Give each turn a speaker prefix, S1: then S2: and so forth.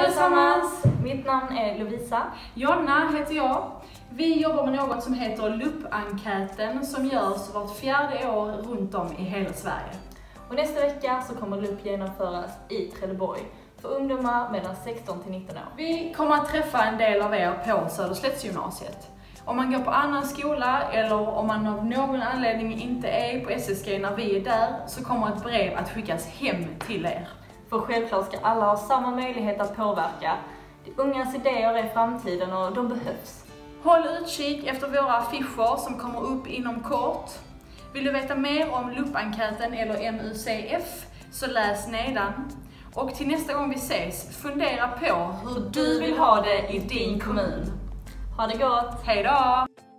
S1: allesammans! Mitt namn är Lovisa.
S2: Jonna heter jag. Vi jobbar med något som heter LUP-enkäten som görs vart 4:e år runt om i hela Sverige.
S1: Och nästa vecka så kommer LUP genomföras i Trelleborg för ungdomar mellan 16 till 19 år.
S2: Vi kommer att träffa en del av er på Söderslättsgymnasiet. Om man går på annan skola eller om man av någon anledning inte är på SSG när vi är där så kommer ett brev att skickas hem till er.
S1: För självklart ska alla ha samma möjlighet att påverka. De ungas idéer är framtiden och de behövs.
S2: Håll utkik efter våra affischer som kommer upp inom kort. Vill du veta mer om LUP-enkäten eller MUCF så läs nedan. Och till nästa gång vi ses, fundera på hur du vill ha det i din kommun.
S1: Ha det gott!
S2: Hej då!